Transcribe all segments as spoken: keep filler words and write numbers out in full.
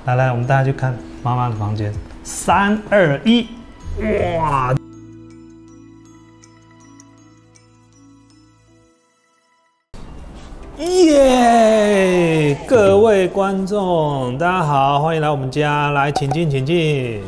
来来，我们大家去看妈妈的房间。三二一，哇！耶！各位观众，大家好，欢迎来我们家，来，请进，请进。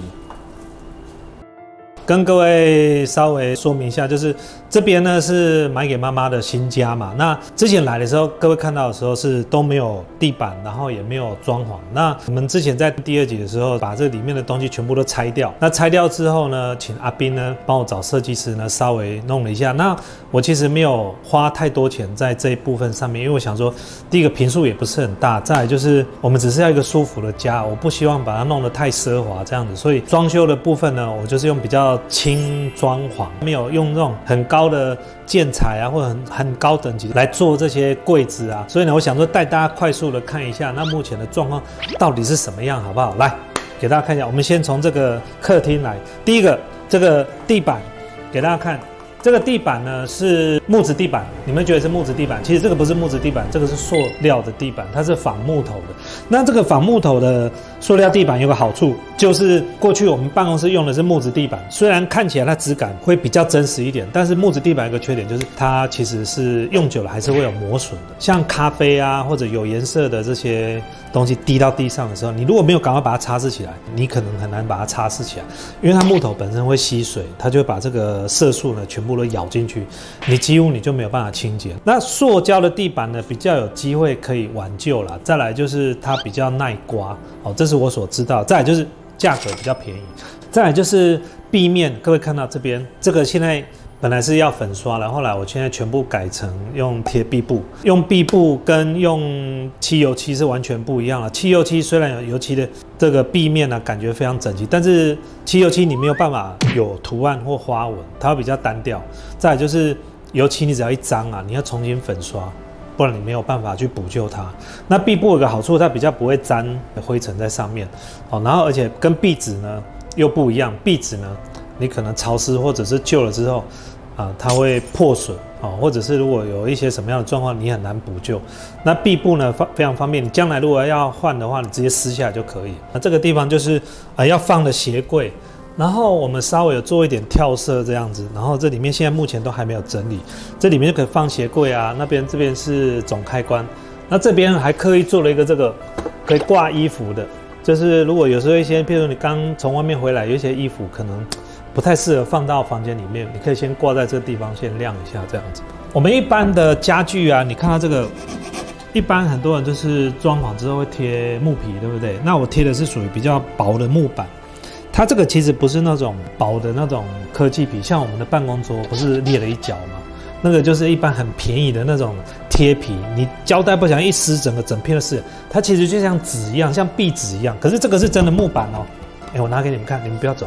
跟各位稍微说明一下，就是这边呢是买给妈妈的新家嘛。那之前来的时候，各位看到的时候是都没有地板，然后也没有装潢。那我们之前在第二集的时候，把这里面的东西全部都拆掉。那拆掉之后呢，请阿斌呢帮我找设计师呢稍微弄了一下。那我其实没有花太多钱在这一部分上面，因为我想说，第一个坪数也不是很大，再来就是我们只是要一个舒服的家，我不希望把它弄得太奢华这样子。所以装修的部分呢，我就是用比较轻装潢，没有用那种很高的建材啊，或者很很高等级来做这些柜子啊。所以呢，我想说带大家快速的看一下，那目前的状况到底是什么样，好不好？来，给大家看一下。我们先从这个客厅来，第一个这个地板给大家看。这个地板呢是木质地板，你们觉得是木质地板？其实这个不是木质地板，这个是塑料的地板，它是仿木头的。那这个仿木头的塑料地板有个好处，就是过去我们办公室用的是木质地板，虽然看起来它质感会比较真实一点，但是木质地板有个缺点，就是它其实是用久了还是会有磨损的。像咖啡啊或者有颜色的这些东西滴到地上的时候，你如果没有赶快把它擦拭起来，你可能很难把它擦拭起来，因为它木头本身会吸水，它就会把这个色素呢全部都咬进去，你几乎你就没有办法清洁。那塑胶的地板呢，比较有机会可以挽救啦。再来就是它比较耐刮，哦，这是我所知道。再来就是价格比较便宜。再来就是壁面，各位看到这边，这个现在本来是要粉刷了，后来我现在全部改成用贴壁布。用壁布跟用漆油漆是完全不一样了。漆油漆虽然有油漆的这个壁面呢、啊、感觉非常整齐，但是漆油漆你没有办法有图案或花纹，它会比较单调。再来就是油漆你只要一脏啊，你要重新粉刷，不然你没有办法去补救它。那壁布有个好处，它比较不会沾灰尘在上面，哦，然后而且跟壁纸呢又不一样，壁纸呢你可能潮湿或者是旧了之后，啊，它会破损啊，或者是如果有一些什么样的状况，你很难补救。那壁布呢非常方便，你将来如果要换的话，你直接撕下来就可以。那这个地方就是啊要放的鞋柜，然后我们稍微有做一点跳色这样子，然后这里面现在目前都还没有整理，这里面就可以放鞋柜啊，那边这边是总开关，那这边还刻意做了一个这个可以挂衣服的，就是如果有时候一些，譬如你刚从外面回来，有一些衣服可能不太适合放到房间里面，你可以先挂在这个地方，先晾一下这样子。我们一般的家具啊，你看到这个，一般很多人就是装潢之后会贴木皮，对不对？那我贴的是属于比较薄的木板，它这个其实不是那种薄的那种科技皮，像我们的办公桌不是裂了一角吗？那个就是一般很便宜的那种贴皮，你胶带不小心一撕，整个整片都是，它其实就像纸一样，像壁纸一样。可是这个是真的木板哦，哎，我拿给你们看，你们不要走。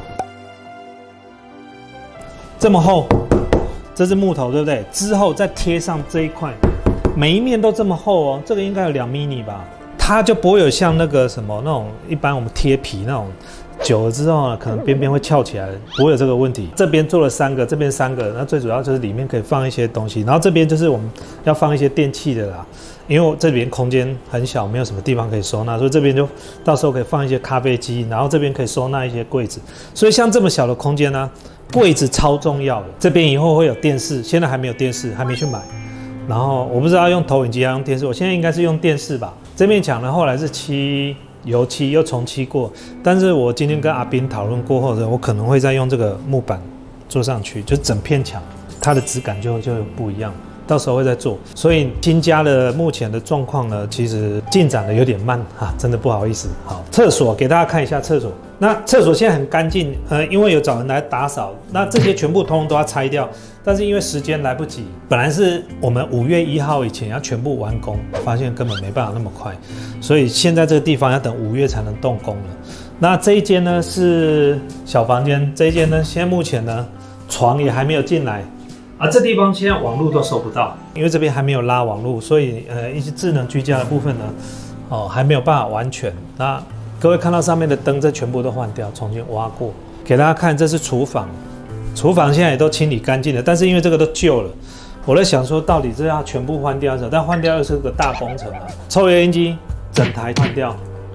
这么厚，这是木头，对不对？之后再贴上这一块，每一面都这么厚哦，这个应该有两毫米吧，它就不会有像那个什么那种一般我们贴皮那种。久了之后呢，可能边边会翘起来，不会有这个问题。这边做了三个，这边三个，那最主要就是里面可以放一些东西，然后这边就是我们要放一些电器的啦。因为我这边空间很小，没有什么地方可以收纳，所以这边就到时候可以放一些咖啡机，然后这边可以收纳一些柜子。所以像这么小的空间呢、啊，柜子超重要的。这边以后会有电视，现在还没有电视，还没去买。然后我不知道用投影机还是用电视，我现在应该是用电视吧。这面墙呢，后来是漆。油漆又重漆过，但是我今天跟阿斌讨论过后的，我可能会再用这个木板做上去，就整片墙，它的质感就就不一样，到时候会再做。所以新家的目前的状况呢，其实进展的有点慢啊，真的不好意思。好，厕所给大家看一下厕所。那厕所现在很干净，呃，因为有找人来打扫，那这些全部通通都要拆掉。但是因为时间来不及，本来是我们五月一号以前要全部完工，发现根本没办法那么快，所以现在这个地方要等五月才能动工了。那这一间呢是小房间，这一间呢现在目前呢床也还没有进来，啊，这地方现在网络都收不到，因为这边还没有拉网络，所以呃一些智能居家的部分呢，哦还没有办法完全。那各位看到上面的灯，这全部都换掉，重新挖过，给大家看，这是厨房。厨房现在也都清理干净了，但是因为这个都旧了，我在想说到底这要全部换掉的时候，但换掉又是个大工程啊。抽油烟机整台换掉，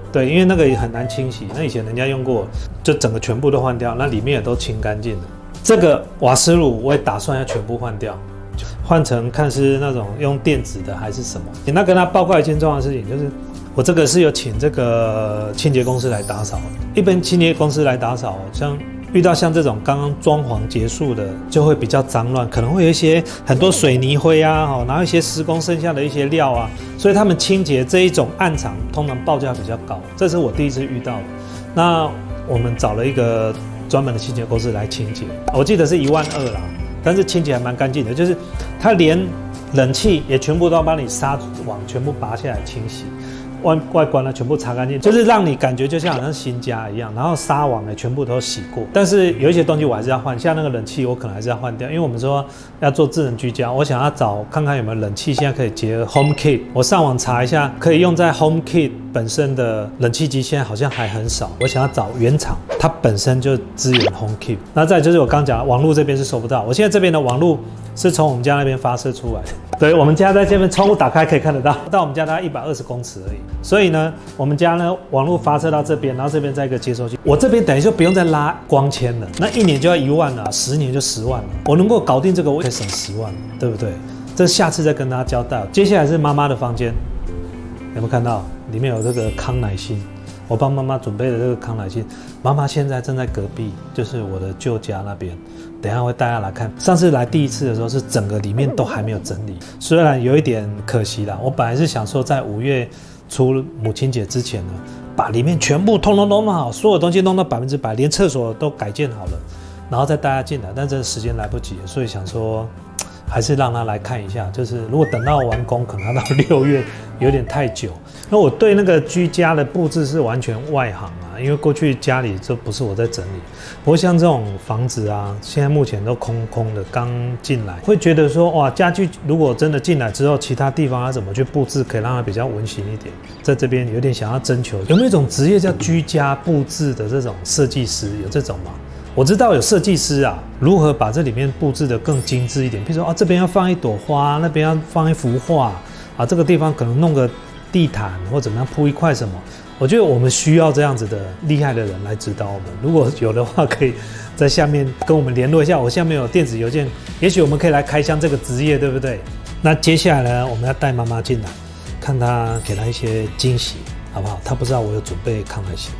对，因为那个也很难清洗，那以前人家用过，就整个全部都换掉，那里面也都清干净了。这个瓦斯炉我也打算要全部换掉，换成看是那种用电子的还是什么。那跟他报告一件重要的事情，就是我这个是有请这个清洁公司来打扫，一般清洁公司来打扫，像遇到像这种刚刚装潢结束的，就会比较脏乱，可能会有一些很多水泥灰啊，然后一些施工剩下的一些料啊，所以他们清洁这一种暗场通常报价比较高，这是我第一次遇到的。那我们找了一个专门的清洁公司来清洁，我记得是一万二啦，但是清洁还蛮干净的，就是它连冷气也全部都要帮你纱网全部拔下来清洗。外外观呢全部擦干净，就是让你感觉就像好像新家一样。然后纱网呢全部都洗过，但是有一些东西我还是要换，像那个冷气我可能还是要换掉，因为我们说要做智能居家，我想要找看看有没有冷气现在可以结合 HomeKit。我上网查一下，可以用在 HomeKit 本身的冷气机，现在好像还很少。我想要找原厂，它本身就支援 HomeKit。那再就是我刚讲，网络这边是收不到，我现在这边的网络是从我们家那边发射出来的。对，我们家在这边窗户打开可以看得到，到我们家大概一百二十公尺而已。所以呢，我们家呢网络发射到这边，然后这边再一个接收器，我这边等于就不用再拉光纤了。那一年就要一万了，十年就十万了。我能够搞定这个，我可以省十万，对不对？这下次再跟大家交代。接下来是妈妈的房间，有没有看到？里面有这个康乃馨，我帮妈妈准备的这个康乃馨。妈妈现在正在隔壁，就是我的舅家那边。等一下会带她来看。上次来第一次的时候是整个里面都还没有整理，虽然有一点可惜啦。我本来是想说在五月初母亲节之前呢，把里面全部通通弄好，所有东西弄到百分之百，连厕所都改建好了，然后再带她进来。但这时间来不及，所以想说还是让她来看一下。就是如果等到完工，可能要到六月，有点太久。那我对那个居家的布置是完全外行啊，因为过去家里就不是我在整理。不过像这种房子啊，现在目前都空空的，刚进来，会觉得说哇，家具如果真的进来之后，其他地方要怎么去布置，可以让它比较温馨一点。在这边有点想要征求，有没有一种职业叫居家布置的这种设计师？有这种吗？我知道有设计师啊，如何把这里面布置得更精致一点，比如说啊，这边要放一朵花，那边要放一幅画啊，这个地方可能弄个地毯或怎么样铺一块什么。我觉得我们需要这样子的厉害的人来指导我们，如果有的话，可以在下面跟我们联络一下。我下面有电子邮件，也许我们可以来开箱这个职业，对不对？那接下来呢，我们要带妈妈进来，看她给她一些惊喜，好不好？她不知道我有准备康乃馨。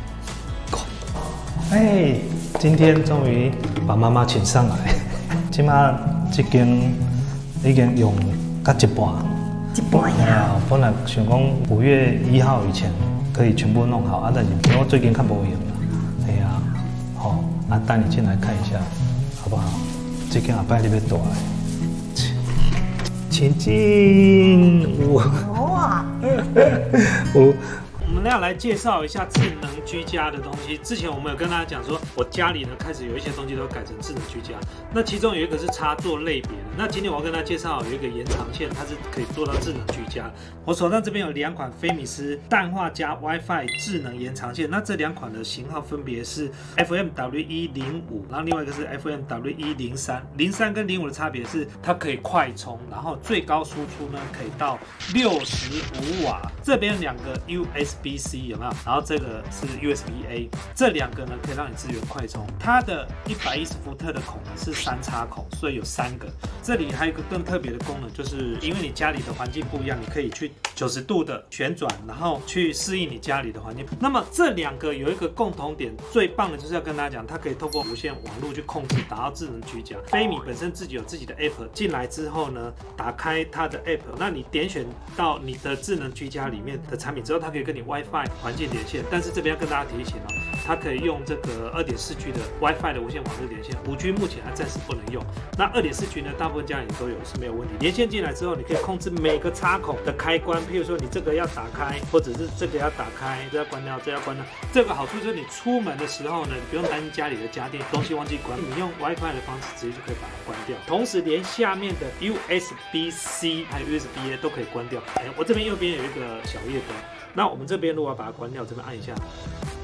哎，今天终于把妈妈请上来，今嘛这间已经用到一半， 一半呀。 本来想讲五月一号以前可以全部弄好啊，但是我最近看不用了。哎呀，好，啊带你进来看一下，好不好？这间阿伯你要大的，请进。哇，我。我们要来介绍一下智能居家的东西。之前我们有跟大家讲说，我家里呢开始有一些东西都改成智能居家。那其中有一个是插座类别的。那今天我要跟大家介绍有一个延长线，它是可以做到智能居家。我手上这边有两款菲米斯氮化镓 WiFi 智能延长线。那这两款的型号分别是 F M W 一零五，然后另外一个是 F M W 一零三。零三跟零五的差别是它可以快充，然后最高输出呢可以到六十五瓦。这边两个 U S B C 有没有？然后这个是 U S B A， 这两个呢可以让你支援快充。它的一百一十伏特的孔呢是三插孔，所以有三个。这里还有一个更特别的功能，就是因为你家里的环境不一样，你可以去九十度的旋转，然后去适应你家里的环境。那么这两个有一个共同点，最棒的就是要跟大家讲，它可以透过无线网络去控制，达到智能居家。菲米本身自己有自己的 App， 进来之后呢，打开它的 App， 那你点选到你的智能居家里面的产品之后，它可以跟你 WiFi 环境连线。但是这边要跟大家提醒哦，它可以用这个 二点四 G 的 WiFi 的无线网络连线， 五 G 目前还暂时不能用。那 二点四 G 呢，大部分家里都有，是没有问题。连线进来之后，你可以控制每个插孔的开关，譬如说你这个要打开，或者是这个要打开，这要关掉，这要关掉。这个好处就是你出门的时候呢，你不用担心家里的家电东西忘记关，你用 WiFi 的方式直接就可以把它关掉。同时连下面的 U S B C 还有 U S B A 都可以关掉。哎，我这边右边有一个小夜灯。那我们这边如果要把它关掉，这边按一下，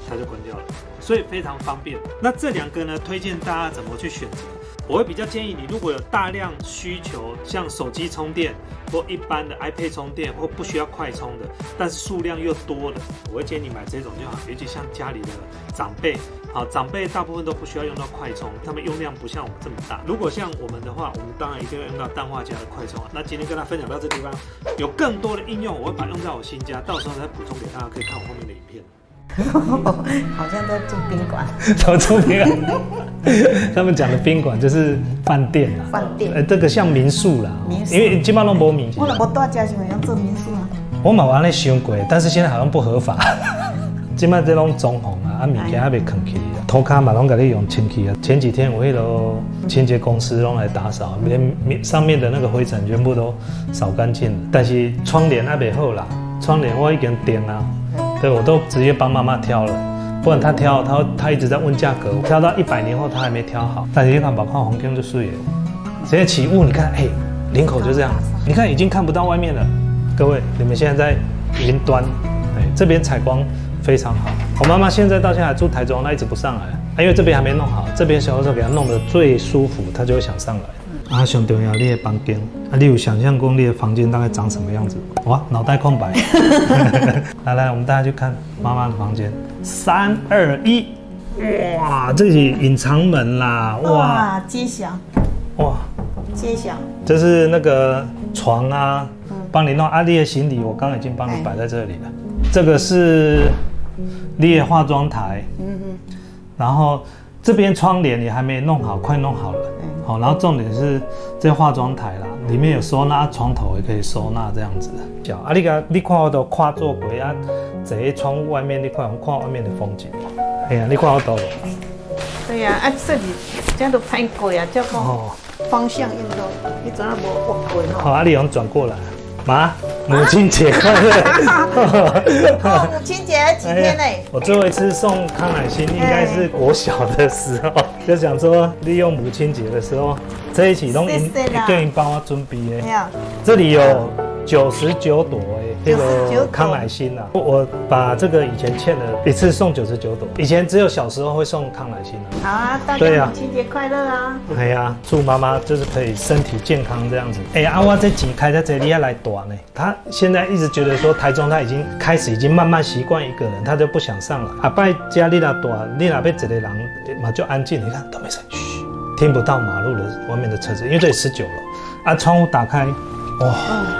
它就关掉了，所以非常方便。那这两个呢，推荐大家怎么去选择？我会比较建议你，如果有大量需求，像手机充电或一般的 iPad 充电，或不需要快充的，但是数量又多的，我会建议你买这种就好。尤其像家里的长辈，好，长辈大部分都不需要用到快充，他们用量不像我们这么大。如果像我们的话，我们当然一定要用到氮化镓的快充。那今天跟大家分享到这地方，有更多的应用，我会把它用在我新家，到时候再补充给大家，可以看我后面的影片。 好像在住宾馆， 怎么住宾馆？他们讲的宾馆就是饭店啦， 饭店， 呃，这个像民宿啦， 民宿因为基本上都没民宿。 我若无大家是要做民宿啊。 我嘛往那想过，但是现在好像不合法。今麦这种装潢啊，啊物件还没扛起啊，涂骹嘛拢给你用清气啊。前几天我迄个清洁公司拢来打扫，连上面的那个灰尘全部都扫干净了。但是窗帘还没好啦，窗帘我已经订啊。对，我都直接帮妈妈挑了，不然她挑，她她一直在问价格，挑到一百年后她还没挑好。但是你看，包括红天就水了，这些起雾，你看，哎，领口就这样，你看已经看不到外面了。各位，你们现在在云端，哎，这边采光非常好。我妈妈现在到现在还住台中，她一直不上来，啊，因为这边还没弄好，这边小时候给她弄得最舒服，她就会想上来。啊，上重要，你的房间，啊，你有想象过你的房间大概长什么样子？哇，脑袋空白。来来，我们大家去看妈妈的房间。三二一，哇，这是隐藏门啦，哇， 哇，揭晓， 哇， 揭晓， 这是那个床啊，帮你弄阿丽的行李，我刚刚已经帮你摆在这里了。这个是你的化妆台，嗯哼，然后这边窗帘也还没弄好，快弄好了。好，然后重点是这化妆台啦，里面有收纳，床头也可以收纳这样子。小啊，你看，你看我都跨坐过啊，坐在窗户外面，你看我看外面的风景。哎呀，你看我到了。 对呀、啊，啊，这里这样都拍过呀，叫讲方向运动，你怎么无握过哈？ 好，阿丽勇转过来，妈，母亲节快乐！ 哦，母亲节几天呢？ 我最后一次送康乃馨应该是国小的时候，就想说利用母亲节的时候，这一起都因叫因帮我准备的。这里有九十九朵哎，这个康乃馨啊，我把这个以前欠的一次送九十九朵，以前只有小时候会送康乃馨啊。 好啊，大家母亲节快乐啊！ 哎呀，祝妈妈就是可以身体健康这样子。哎呀，我这几开在这里要来短呢，他现在一直觉得说台中他已经开始已经慢慢习惯一个人，他就不想上来。阿拜家里那短，你那边一个人嘛就安静，你看都没声，嘘，听不到马路的外面的车子，因为这里十九楼，啊，窗户打开，哇。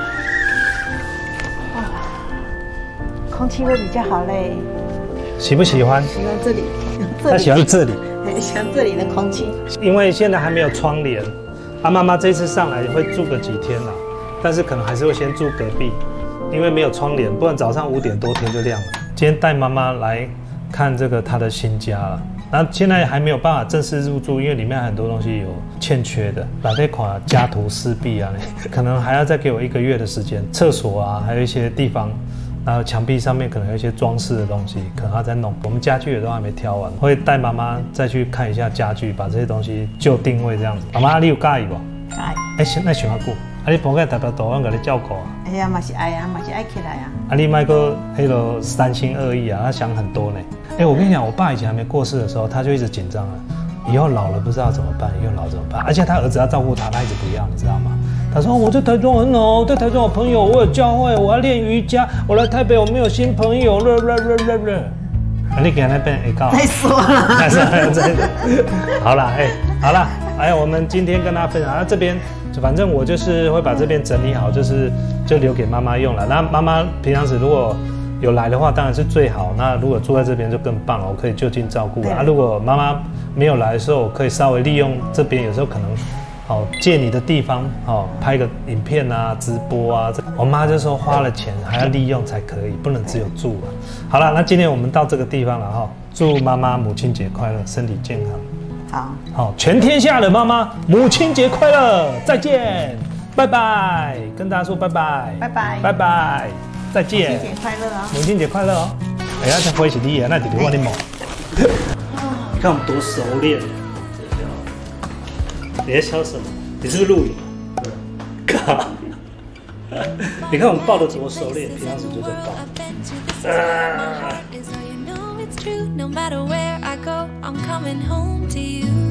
空气会比较好嘞， 喜不喜欢？ 喜欢这里， 他喜欢这里， 喜欢这里的空气。 因为现在还没有窗帘，啊，妈妈这次上来会住个几天啦，但是可能还是会先住隔壁，因为没有窗帘，不然早上五点多天就亮了。今天带妈妈来看这个她的新家了，那现在还没有办法正式入住，因为里面很多东西有欠缺的，哪这款家徒四壁啊，可能还要再给我一个月的时间。厕所啊，还有一些地方。然后墙壁上面可能有一些装饰的东西，可能要再弄。我们家具也都还没挑完，会带妈妈再去看一下家具，把这些东西就定位这样子。妈妈，你有介意不？ 介意。 哎，现在想下久，啊，你搬个代表大人给你照顾啊。 哎呀，嘛是爱啊，嘛是爱起来啊。 啊，你卖个迄个三心二意啊，他想很多呢。哎，我跟你讲，我爸以前还没过世的时候，他就一直紧张啊，以后老了不知道怎么办，以后老怎么办？而且他儿子要照顾他，他一直不要，你知道吗？他说我在台中很好，在台中有朋友，我有教会，我要练瑜伽。我来台北我没有新朋友了了了了了。啊，你给那边会告？ 再说了。 再说好了，哎，好了，哎，我们今天跟大家分享，啊，这边反正我就是会把这边整理好，就是就留给妈妈用了。那妈妈平常时如果有来的话，当然是最好。那如果住在这边就更棒了，我可以就近照顾啊。如果妈妈没有来的时候，我可以稍微利用这边，有时候可能。好，借你的地方，好拍个影片啊，直播啊。我妈就说花了钱还要利用才可以，不能只有住啊。好了，那今天我们到这个地方了哈，祝妈妈母亲节快乐，身体健康。好，好，全天下的妈妈母亲节快乐，再见，拜拜，跟大家说拜拜， 拜拜， 拜拜，再见， 母亲节快乐啊！ 母亲节快乐哦！哎呀，这回是你的，那弟弟我你摸。看我们多熟练。你在笑什么？你是不是录影？靠！你看我们抱的多熟练，平常时就在抱。啊 true. No matter where I go, I'm coming home to you.